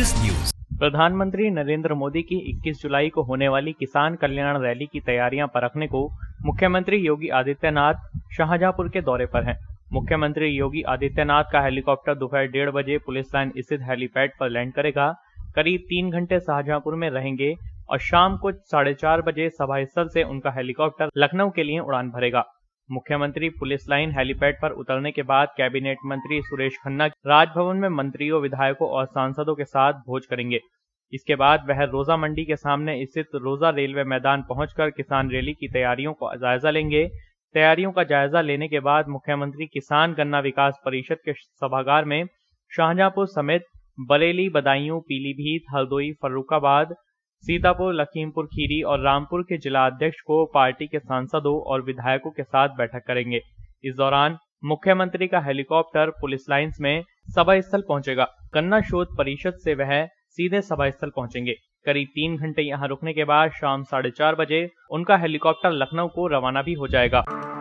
Latest news. प्रधानमंत्री नरेंद्र मोदी की 21 जुलाई को होने वाली किसान कल्याण रैली की तैयारियां परखने को मुख्यमंत्री योगी आदित्यनाथ शाहजहांपुर के दौरे पर हैं। मुख्यमंत्री योगी आदित्यनाथ का हेलीकॉप्टर दोपहर 1:30 बजे पुलिस लाइन स्थित हेलीपैड पर लैंड करेगा। करीब 3 घंटे शाहजहांपुर में रहेंगे और शाम को 4:30 बजे सभा स्थल से उनका हेलीकॉप्टर लखनऊ के लिए उड़ान भरेगा। मुख्यमंत्री पुलिस लाइन हेलीपैड पर उतरने के बाद कैबिनेट मंत्री सुरेश खन्ना राजभवन में मंत्रियों, विधायकों और सांसदों के साथ भोज करेंगे। इसके बाद वह रोजा मंडी के सामने स्थित रोजा रेलवे मैदान पहुंचकर किसान रैली की तैयारियों का जायजा लेंगे। तैयारियों का जायजा लेने के बाद मुख्यमंत्री किसान गन्ना विकास परिषद के सभागार में शाहजहांपुर समेत बरेली, बदायूं, पीलीभीत, हरदोई, फर्रुखाबाद, सीतापुर, लखीमपुर खीरी और रामपुर के जिला अध्यक्ष को पार्टी के सांसदों और विधायकों के साथ बैठक करेंगे। इस दौरान मुख्यमंत्री का हेलीकॉप्टर पुलिस लाइंस में सभा स्थल पहुंचेगा। गन्ना शोध परिषद से वह सीधे सभा स्थल पहुंचेंगे। करीब 3 घंटे यहां रुकने के बाद शाम 4:30 बजे उनका हेलीकॉप्टर लखनऊ को रवाना भी हो जाएगा।